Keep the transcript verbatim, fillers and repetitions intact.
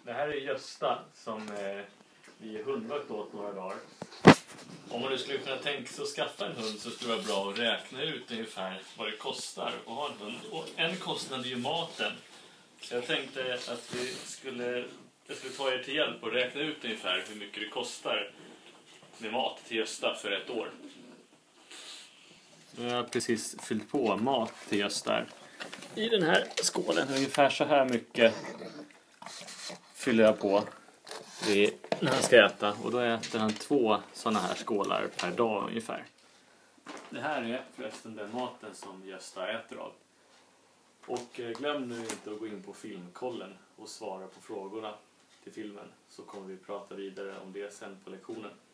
Det här är Gösta som eh, vi är hundvakt åt några dagar. Om man nu skulle kunna tänka sig att skaffa en hund så skulle det vara bra att räkna ut ungefär vad det kostar att ha en hund. Och en kostnad är ju maten. Så jag tänkte att vi skulle, jag skulle ta er till hjälp och räkna ut ungefär hur mycket det kostar med mat till Gösta för ett år. Nu har jag precis fyllt på mat till Gösta. I den här skålen ungefär så här mycket fyller jag på i, när han ska äta. Och då äter han två sådana här skålar per dag ungefär. Det här är förresten den maten som Gösta äter av. Och glöm nu inte att gå in på filmkollen och svara på frågorna till filmen. Så kommer vi prata vidare om det sen på lektionen.